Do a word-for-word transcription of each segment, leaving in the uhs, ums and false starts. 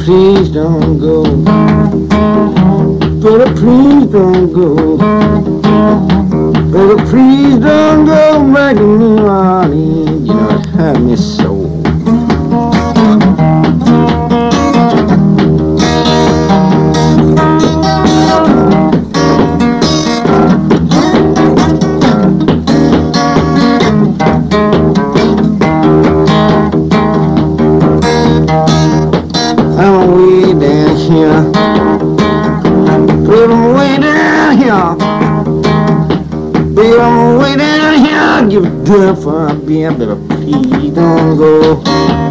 please don't go. Baby, please don't go. Baby, please don't go back to New Orleans. You know, it hurt me so. I'm way down here. Baby, I'm way down here. Baby, I'm way down here. Give it good for a beer. Baby, please don't go.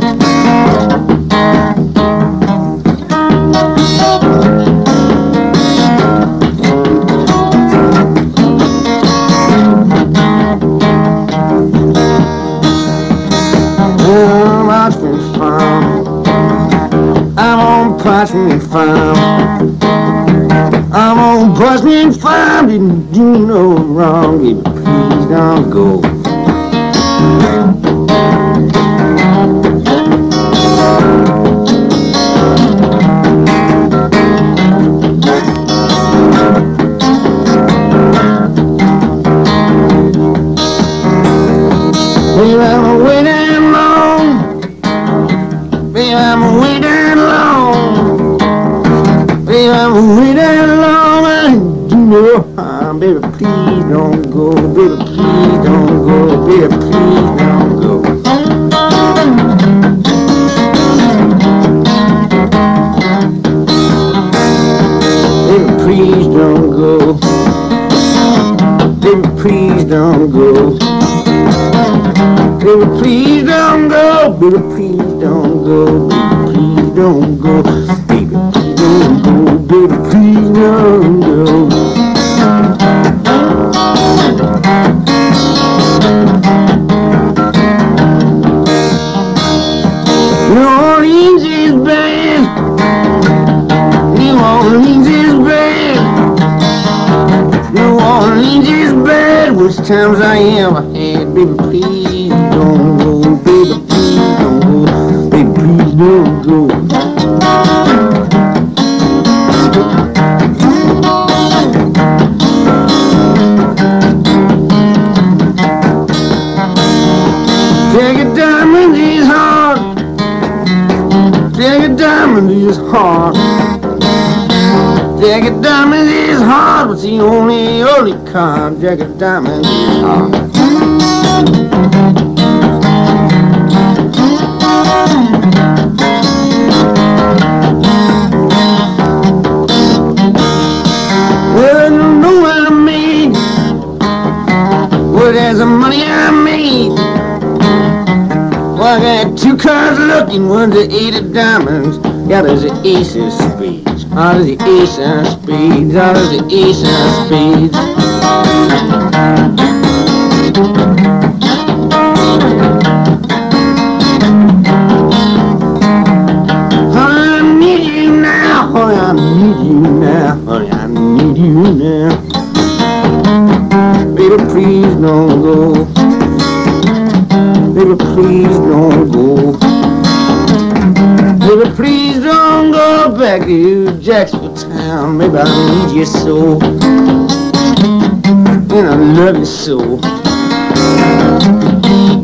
I'm lost and found. I'm on Parchment Farm. I'm on Parchment Farm. Didn't do no wrong. Baby, please don't go. Baby, I'm way down long. Baby, I'm way down long. Baby, I'm way down long. I do no harm. Baby, please don't go. Baby, please don't go. Baby, please don't go. Baby, please don't go. Baby, please don't go. Baby, please don't go. Baby, please don't go. Baby, please don't go. Baby, please don't go. Baby, please don't go. New Orleans is bad. New Orleans is bad. New Orleans is bad. Worst times I ever had. Baby, please don't go. Baby, please don't go. Baby, please don't go. Jagged diamond is hard. Jagged diamond is hard. Jagged diamond is hard. But the only, only card. Jagged diamond is hard. Well, you know what I mean. Well, there's the money I made. Well, I got two cards looking. One's the eight of diamonds. The other's the ace of spades. Out of the ace of spades. Out of the ace of spades. Honey, I need you now. Honey, I need you now. Honey, I need you now. Baby, please don't go. Baby, please don't go. Baby, please don't go back to Jacksonville town. Baby, I need you so. And I love you so.